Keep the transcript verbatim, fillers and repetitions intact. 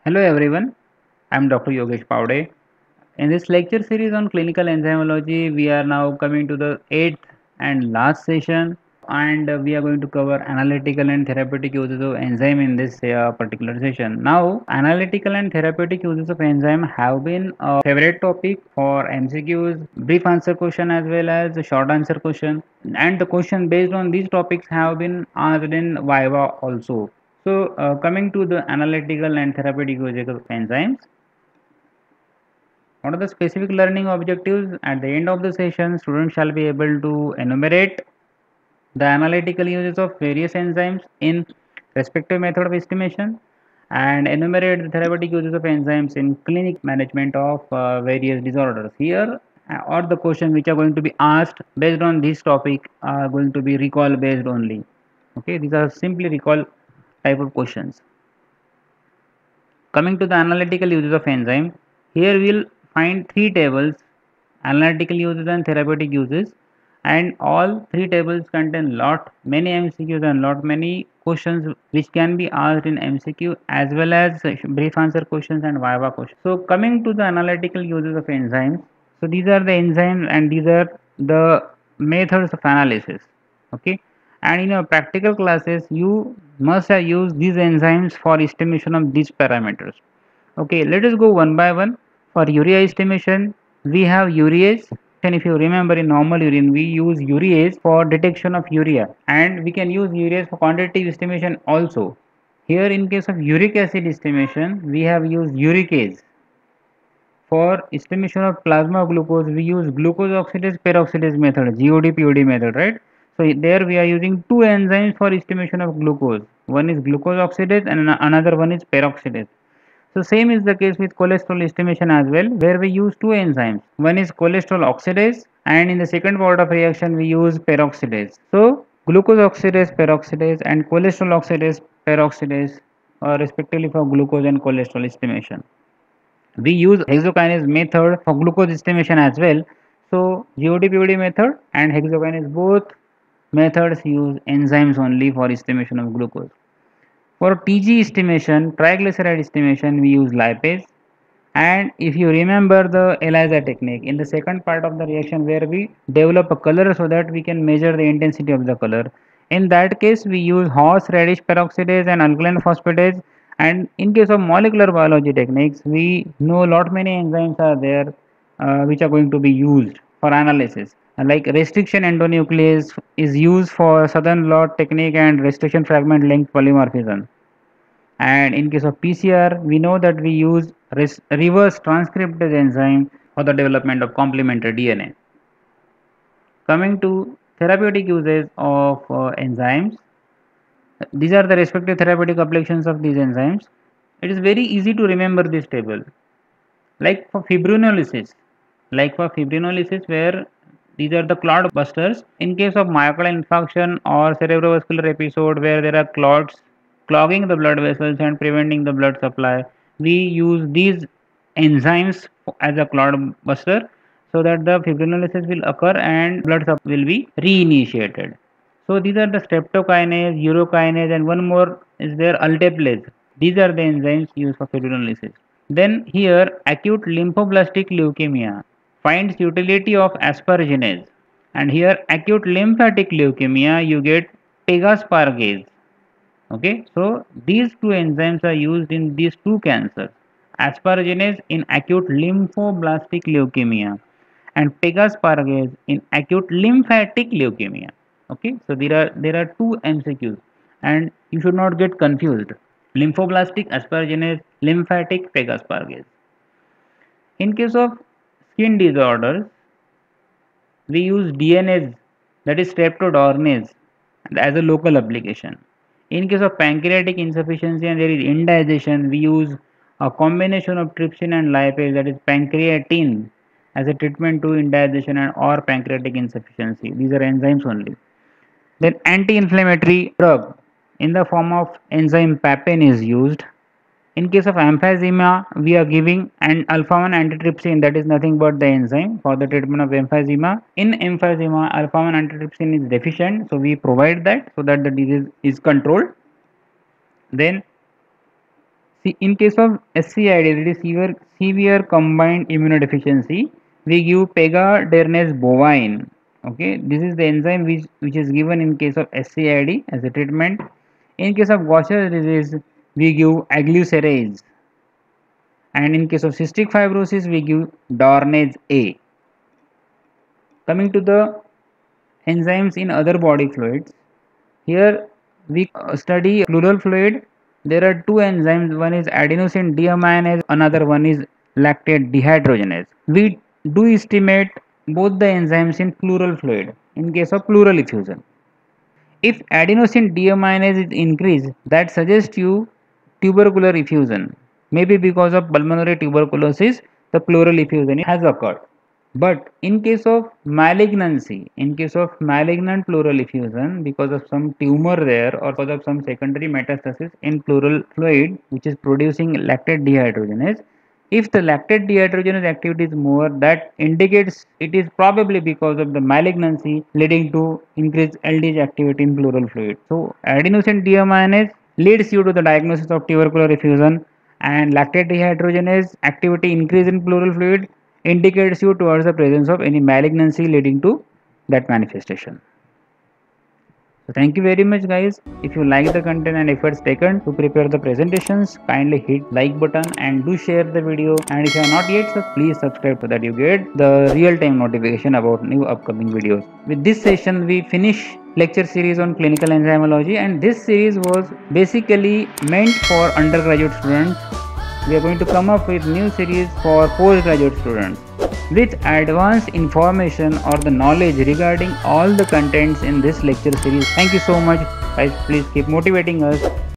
Hello everyone, I'm Doctor Yogesh Paude. In this lecture series on clinical enzymology, we are now coming to the eighth and last session, and uh, we are going to cover analytical and therapeutic uses of enzyme in this uh, particular session. Now, analytical and therapeutic uses of enzyme have been a favorite topic for M C Qs, brief answer question as well as a short answer question, and the question based on these topics have been asked in Viva also. So, uh, coming to the analytical and therapeutic uses of enzymes, what are the specific learning objectives? At the end of the session, students shall be able to enumerate the analytical uses of various enzymes in respective method of estimation and enumerate the therapeutic uses of enzymes in clinic management of uh, various disorders. Here, uh, or the question which are going to be asked based on this topic are going to be recall based only. Okay, these are simply recall type of questions. Coming to the analytical uses of enzyme, here we'll find three tables: analytical uses and therapeutic uses, and all three tables contain lot many M C Qs and lot many questions which can be asked in M C Q as well as brief answer questions and Viva questions. So coming to the analytical uses of enzymes, so these are the enzymes and these are the methods of analysis. Okay, and in your practical classes you must have used these enzymes for estimation of these parameters. Okay, let us go one by one. For urea estimation, we have urease, and if you remember, in normal urine we use urease for detection of urea, and we can use urease for quantitative estimation also. Here in case of uric acid estimation, we have used uricase. For estimation of plasma glucose, we use glucose oxidase peroxidase method, G O D P O D method, right? So there we are using two enzymes for estimation of glucose. One is glucose oxidase and another one is peroxidase. So same is the case with cholesterol estimation as well, where we use two enzymes. One is cholesterol oxidase, and in the second part of reaction we use peroxidase. So glucose oxidase peroxidase and cholesterol oxidase peroxidase, uh, respectively, for glucose and cholesterol estimation. We use hexokinase method for glucose estimation as well. So G O D P O D method and hexokinase, both methods use enzymes only for estimation of glucose. For T G estimation, triglyceride estimation, we use lipase. And if you remember the ELISA technique, in the second part of the reaction where we develop a color so that we can measure the intensity of the color, in that case we use horseradish peroxidase and alkaline phosphatase. And in case of molecular biology techniques, we know lot many enzymes are there uh, which are going to be used for analysis. Like restriction endonuclease is used for southern blot technique and restriction fragment length polymorphism. And in case of P C R, we know that we use reverse transcriptase enzyme for the development of complementary D N A. Coming to therapeutic uses of uh, enzymes, these are the respective therapeutic applications of these enzymes. It is very easy to remember this table. Like for fibrinolysis, like for fibrinolysis, where these are the clot busters. In case of myocardial infarction or cerebrovascular episode where there are clots clogging the blood vessels and preventing the blood supply, we use these enzymes as a clot buster so that the fibrinolysis will occur and blood supply will be reinitiated. So these are the streptokinase, urokinase, and one more is there, alteplase. These are the enzymes used for fibrinolysis. Then here acute lymphoblastic leukemia finds utility of asparagine, and here acute lymphatic leukemia you get pegaspargase. Okay, so these two enzymes are used in these two cancers: asparagine in acute lymphoblastic leukemia and pegaspargase in acute lymphatic leukemia. Okay, so there are there are two M C Qs and you should not get confused: lymphoblastic asparaginase, lymphatic pegaspargase. In case of skin disorders, we use D N A, that is streptodornase, as a local application. In case of pancreatic insufficiency and there is indigestion, we use a combination of trypsin and lipase, that is pancreatine, as a treatment to indigestion and or pancreatic insufficiency. These are enzymes only. Then anti-inflammatory drug in the form of enzyme papain is used. In case of emphysema, we are giving an alpha one antitrypsin, that is nothing but the enzyme for the treatment of emphysema. In emphysema, alpha one antitrypsin is deficient, so we provide that so that the disease is controlled. Then See, in case of S C I D, that is severe, severe combined immunodeficiency, we give pegadernase bovine. Okay, this is the enzyme which, which is given in case of S C I D as a treatment. In case of Gaucher disease, we give aglycerase, and in case of cystic fibrosis, we give Dornase A. Coming to the enzymes in other body fluids, here we study pleural fluid. There are two enzymes, one is adenosine deaminase, another one is lactate dehydrogenase. We do estimate both the enzymes in pleural fluid in case of pleural effusion. If adenosine deaminase is increased, that suggests you tubercular effusion. Maybe because of pulmonary tuberculosis, the pleural effusion has occurred. But in case of malignancy, in case of malignant pleural effusion, because of some tumor there or because of some secondary metastasis in pleural fluid which is producing lactate dehydrogenase, if the lactate dehydrogenase activity is more, that indicates it is probably because of the malignancy leading to increased L D H activity in pleural fluid. So adenosine deaminase leads you to the diagnosis of tubercular effusion, and lactate dehydrogenase activity increase in pleural fluid indicates you towards the presence of any malignancy leading to that manifestation. So thank you very much guys. If you like the content and efforts taken to prepare the presentations, kindly hit like button and do share the video, and if you are not yet, so please subscribe so that you get the real time notification about new upcoming videos. With this session we finish lecture series on clinical enzymology, and this series was basically meant for undergraduate students. We are going to come up with new series for postgraduate students with advanced information or the knowledge regarding all the contents in this lecture series. Thank you so much guys, please keep motivating us.